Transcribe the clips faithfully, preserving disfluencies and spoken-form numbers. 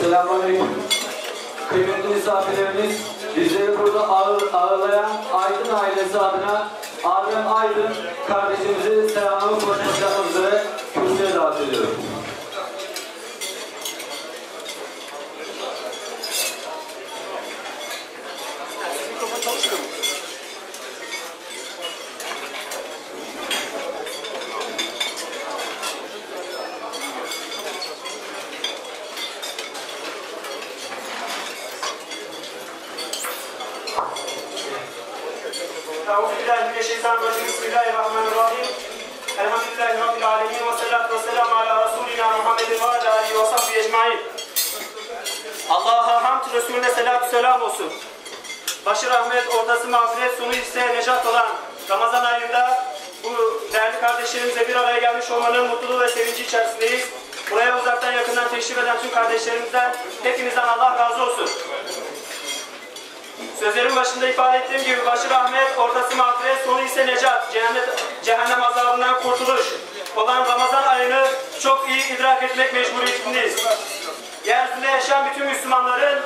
Selamünaleyküm. Kıymetli misafirlerimiz, bizleri burada ağır, ağırlayan Aydın ailesi adına Adem Aydın kardeşimizi selamını konuşmak üzere kürsüye davet ediyorum. Euzubillahimineşşeytanirracim. Bismillahirrahmanirrahim. Elhamdülillahi Rabbil alemin ve salatu ve selamu ala Resulina Muhammedin ve ala alihi ve sahbihi ecmaîn. Allah'a hamd, Resulüne selatü selam olsun. Başı rahmet, ortası mağfiret, sonu ise necat olan Ramazan ayında bu değerli kardeşlerimizle bir araya gelmiş olmanın mutluluğu ve sevinci içerisindeyiz. Buraya uzaktan yakından teşrif eden tüm kardeşlerimizden hepinizden Allah razı olsun. Sözlerin başında ifade ettiğim gibi başı rahmet, ortası mağfiret, sonu ise necat, cehennem, cehennem azabından kurtuluş olan Ramazan ayını çok iyi idrak etmek mecburiyetindeyiz. Yeryüzünde yaşayan bütün Müslümanların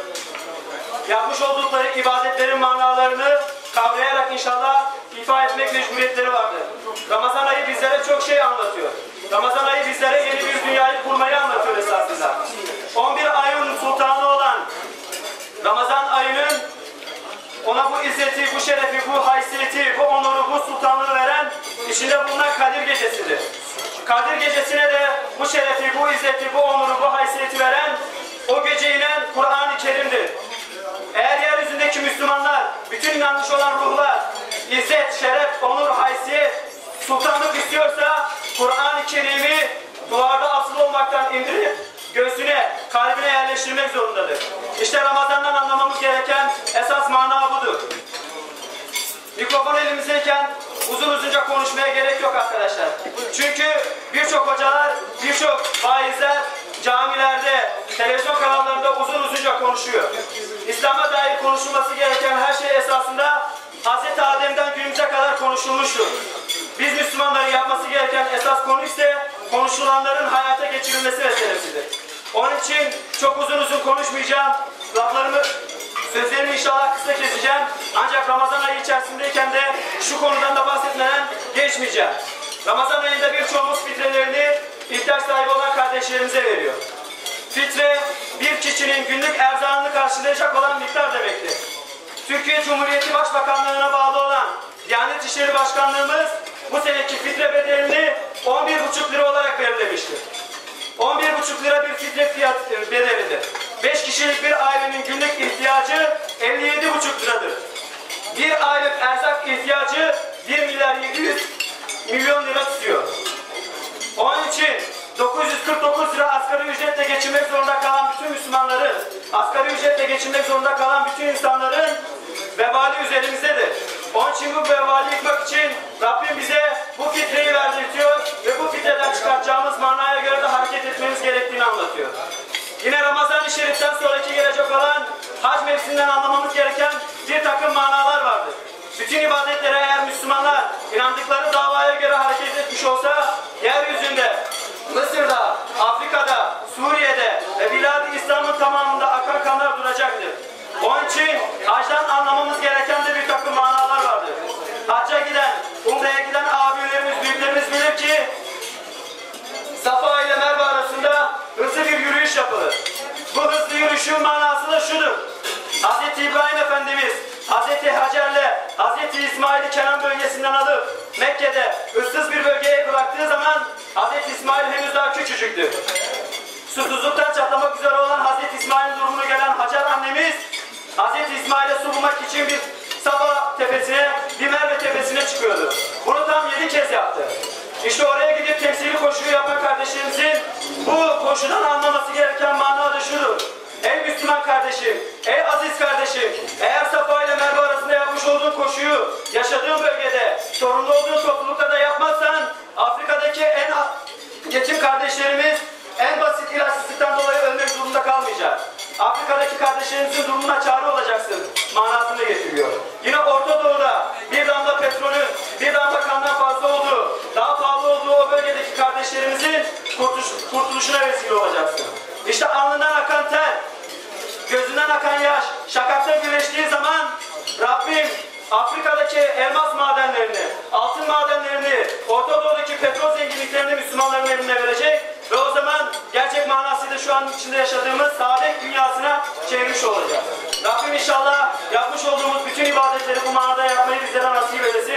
yapmış oldukları ibadetlerin manalarını kavrayarak inşallah ifa etmek mecburiyetleri vardır. Ramazan ayı bizlere çok şey anlatıyor. Ramazan ayı bizlere yeni bir dünyayı kurmayı anlatıyor esasında. on bir ayın sultanı olan Ramazan ayının ona bu izzeti, bu şerefi, bu haysiyeti, bu onuru, bu sultanlığı veren içinde bulunan Kadir Gecesi'dir. Kadir Gecesi'ne de bu şerefi, bu izzeti, bu onuru, bu haysiyeti veren o gece inen Kur'an-ı Kerim'dir. Eğer yeryüzündeki Müslümanlar, bütün inanmış olan ruhlar, izzet, şeref, onur, haysiyet, sultanlık istiyorsa Kur'an-ı Kerim'i duvarda asılı olmaktan indirip göğsüne, kalbine yerleştirmek zorundadır. İşte Ramazan'dan anlamamız gereken esas mana budur. Mikrofon elimizdeyken uzun uzunca konuşmaya gerek yok arkadaşlar. Çünkü birçok hocalar, birçok vaizler camilerde, televizyon kanallarında uzun uzunca konuşuyor. İslam'a dair konuşulması gereken her şey esasında Hazreti Adem'den günümüze kadar konuşulmuştur. Biz Müslümanların yapması gereken esas konu ise konuşulanların hayata geçirilmesi meselesidir. Onun için çok uzun uzun konuşmayacağım. Laflarımı, sözlerimi inşallah kısa keseceğim. Ancak Ramazan ayı içerisindeyken de şu konudan da bahsetmeden geçmeyeceğim. Ramazan ayında birçoğumuz fitrelerini ihtiyaç sahibi olan kardeşlerimize veriyor. Fitre, bir kişinin günlük erzağını karşılayacak olan miktar demektir. Türkiye Cumhuriyeti Başbakanlığı'na bağlı olan Diyanet İşleri Başkanlığımız bu seneki fitre bedelini on bir buçuk lira olarak belirlemiştir. on bir buçuk lira bir fitre fiyat bedelidir. beş kişilik bir ailenin günlük ihtiyacı elli yedi buçuk liradır. Bir aylık erzak ihtiyacı bir milyar yedi yüz milyon lira tutuyor. Onun için dokuz yüz kırk dokuz lira asgari ücretle geçinmek zorunda kalan bütün Müslümanların, asgari ücretle geçinmek zorunda kalan bütün insanların vebali üzerimizdedir. Onun için bu vebali yıkmak için Rabbim bize bu fitreyi verdirtiyor ve bu fitreden çıkartacağımız manaya göre de hareket etmemiz gerektiğini anlatıyor. Yine Ramazan-ı Şerif'ten sonraki gelecek olan hac mevsiminden anlamamız gereken bir takım manalar vardır. Bütün ibadetlere eğer Müslümanlar inandıkları davaya göre hareket etmiş olsa yeryüzünde, Mısır'da, Afrika'da, Suriye'de ve Bilad-i İslam'ın tamamında akan kanlar duracaktır. Onun için hacdan anlamamız gereken de bir takım manalar vardır. Hacca giden, umreye giden abilerimiz, büyüklerimiz bilir ki Safa ile Merve arasında hızlı bir yürüyüş yapılır. Bu hızlı yürüyüşün manası da şudur. Hazreti İbrahim Efendimiz Hazreti Hacer'le Hazreti İsmail'i Kenan bölgesinden alıp Mekke'de ıssız bir bölgeye bıraktığı zaman Hazreti İsmail henüz daha küçücüktü. Susuzluktan çatlamak üzere olan Hazreti İsmail'in durumunu gelen Hacer annemiz Hazreti İsmail'e su bulmak için bir Safa tepesine, bir Merve tepesine çıkıyordu. Bunu tam yedi kez yaptı. İşte oraya gidip temsili koşuyu yapan kardeşlerimizin bu koşudan anlaması gereken mana da şudur. Ey Müslüman kardeşim, ey aziz kardeşim, eğer Safa ile Merve arasında yapmış olduğun koşuyu yaşadığın bölgede, sorumlu olduğun toplulukta da yapmazsan Afrika'daki en yetim kardeşlerimiz en basit ilaçsızlıktan dolayı ölmek durumunda kalmayacak. Afrika'daki kardeşlerimizin durumuna çare olacaksın manasını getiriyor. Yine Orta Doğu'da bir damla petrolün bir damla kandan fazla olduğu, daha pahalı olduğu o bölgedeki kardeşlerimizin kurtuluş, kurtuluşuna vesile olacaksın. İşte alnından akan ter, akan yaş şakakta birleştiği zaman Rabbim Afrika'daki elmas madenlerini, altın madenlerini, Orta Doğu'daki petrol zenginliklerini Müslümanların eline verecek ve o zaman gerçek manasıyla şu an içinde yaşadığımız saadet dünyasına çevirmiş olacak. Rabbim inşallah yapmış olduğumuz bütün ibadetleri bu manada yapmayı bizlere nasip eylesin.